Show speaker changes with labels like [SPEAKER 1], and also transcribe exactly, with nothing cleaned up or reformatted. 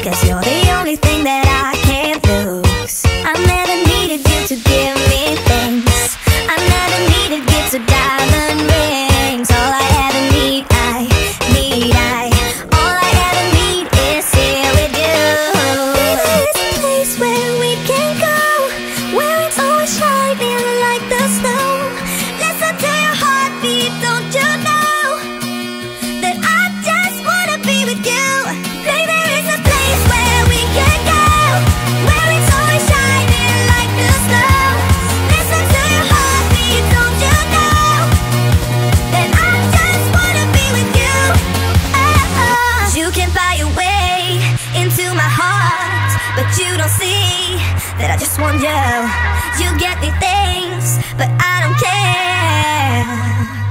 [SPEAKER 1] 'cause you're the only thing that I can't lose. I never needed you to give me things. I never needed gifts or diamond rings. All I ever need, I need, I all I ever need is here with you. There's a place where we can go, where it's always shining like the snow. Listen to your heartbeat, don't you know that I just wanna be with you. Baby, there is a place where we can go, where it's always shining like the snow. Listen to your heartbeat, don't you know that I just wanna be with you. Oh, oh. You can buy your way into my heart, but you don't see that I just want you. You get me things, but I don't care.